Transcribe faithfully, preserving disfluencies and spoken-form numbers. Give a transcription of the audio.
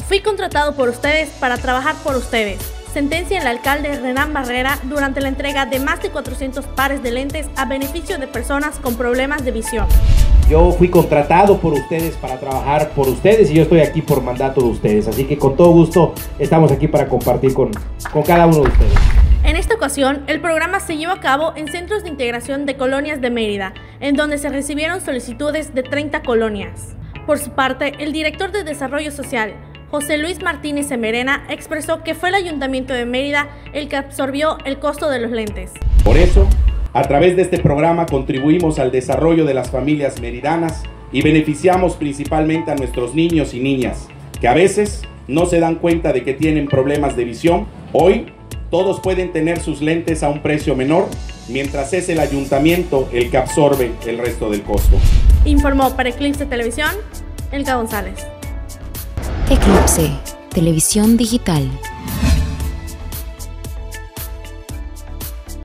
Fui contratado por ustedes para trabajar por ustedes, sentencia el alcalde Renán Barrera durante la entrega de más de cuatrocientos pares de lentes a beneficio de personas con problemas de visión. Yo fui contratado por ustedes para trabajar por ustedes y yo estoy aquí por mandato de ustedes, así que con todo gusto estamos aquí para compartir con, con cada uno de ustedes. En esta ocasión, el programa se llevó a cabo en centros de integración de colonias de Mérida, en donde se recibieron solicitudes de treinta colonias. Por su parte, el director de Desarrollo Social, José Luis Martínez Semerena, expresó que fue el Ayuntamiento de Mérida el que absorbió el costo de los lentes. Por eso, a través de este programa contribuimos al desarrollo de las familias meridanas y beneficiamos principalmente a nuestros niños y niñas, que a veces no se dan cuenta de que tienen problemas de visión. Hoy, todos pueden tener sus lentes a un precio menor, mientras es el ayuntamiento el que absorbe el resto del costo. Informó para Eclipse Televisión, Elka González. Eclipse Televisión Digital.